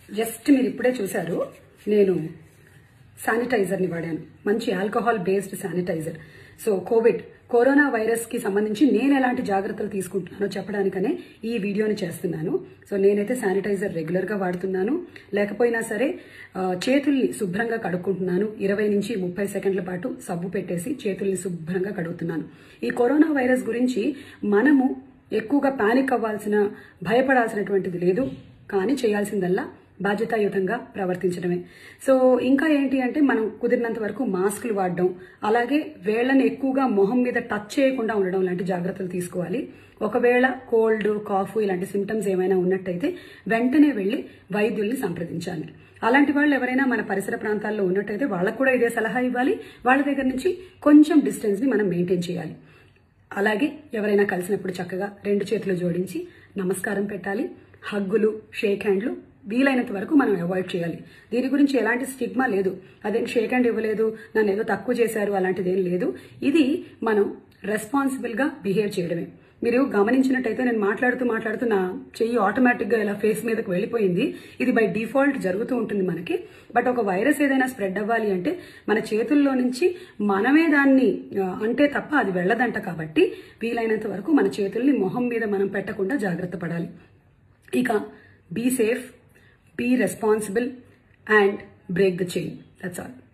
Just మీరు ఇప్పుడే చూశారు, నేను శానిటైజర్ని వాడాను, మంచి alcohol based sanitizer. So corona virus కి సంబంధించి నేను ఎలాంటి జాగ్రత్తలు తీసుకుంటున్నానో చెప్పడానికనే ఈ వీడియోని చేస్తున్నాను. సో నేనైతే శానిటైజర్ రెగ్యులర్ గా వాడుతున్నాను. లేకపోయినా సరే చేతుల్ని శుభ్రంగా కడుక్కుంటున్నాను. 20 నుంచి 30 సెకండ్ల పాటు సబ్బు పెట్టేసి చేతుల్ని శుభ్రంగా కడుగుతున్నాను. ఈ కరోనా వైరస్ గురించి మనము ఎక్కువగా పానిక్ అవ్వాల్సిన, భయపడాల్సినటువంటిది లేదు. కానీ చేయాల్సిందల్లా బాధ్యతాయుతంగా ప్రవర్తించడమే. సో ఇంకా ఏంటి అంటే మనం కుదిరినంత వరకు మాస్కులు వాడడం, అలాగే వేళ్లను ఎక్కువగా మొహం మీద టచ్ చేయకుండా ఉండడం లాంటి జాగ్రత్తలు తీసుకోవాలి. ఒకవేళ కోల్డ్, కాఫ్ ఇలాంటి సిమ్టమ్స్ ఏమైనా ఉన్నట్టయితే వెంటనే వెళ్లి వైద్యుల్ని సంప్రదించాలి. అలాంటి వాళ్ళు ఎవరైనా మన పరిసర ప్రాంతాల్లో ఉన్నట్టయితే వాళ్ళకు కూడా ఇదే సలహా ఇవ్వాలి. వాళ్ళ దగ్గర నుంచి కొంచెం డిస్టెన్స్ ని మనం మెయింటైన్ చేయాలి. అలాగే ఎవరైనా కలిసినప్పుడు చక్కగా 2 చేతులు జోడించి నమస్కారం పెట్టాలి. హగ్గులు, షేక్ హ్యాండ్లు వీలైనంత వరకు మనం అవాయిడ్ చేయాలి. దీని గురించి ఎలాంటి స్టిగ్మా లేదు. అదే షేక్ హ్యాండ్ ఇవ్వలేదు, నన్ను ఏదో తక్కువ చేశారు, అలాంటిది ఏం లేదు. ఇది మనం రెస్పాన్సిబుల్ గా బిహేవ్ చేయడమే. మీరు గమనించినట్టయితే నేను మాట్లాడుతూ నా చెయ్యి ఆటోమేటిక్ గా ఇలా ఫేస్ మీదకి వెళ్ళిపోయింది. ఇది బై డిఫాల్ట్ జరుగుతూ ఉంటుంది మనకి. బట్ ఒక వైరస్ ఏదైనా స్ప్రెడ్ అవ్వాలి అంటే మన చేతుల్లో నుంచి మనమే దాన్ని అంటే తప్ప అది వెళ్ళదంట. కాబట్టి వీలైనంత వరకు మన చేతుల్ని మొహం మీద మనం పెట్టకుండా జాగ్రత్త పడాలి. ఇక be safe, be responsible and break the chain. That's all.